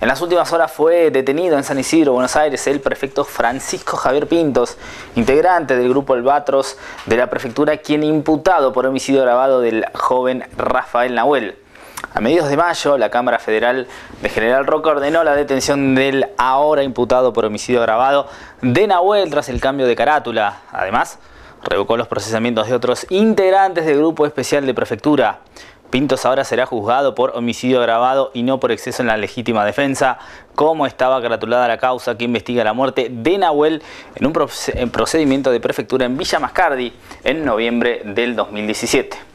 En las últimas horas fue detenido en San Isidro, Buenos Aires, el prefecto Francisco Javier Pintos, integrante del grupo Albatros de la prefectura, quien imputado por homicidio agravado del joven Rafael Nahuel. A mediados de mayo, la Cámara Federal de General Roca ordenó la detención del ahora imputado por homicidio agravado de Nahuel tras el cambio de carátula. Además, revocó los procesamientos de otros integrantes del Grupo Especial de Prefectura. Pintos ahora será juzgado por homicidio agravado y no por exceso en la legítima defensa, como estaba caratulada la causa que investiga la muerte de Nahuel en un procedimiento de prefectura en Villa Mascardi en noviembre del 2017.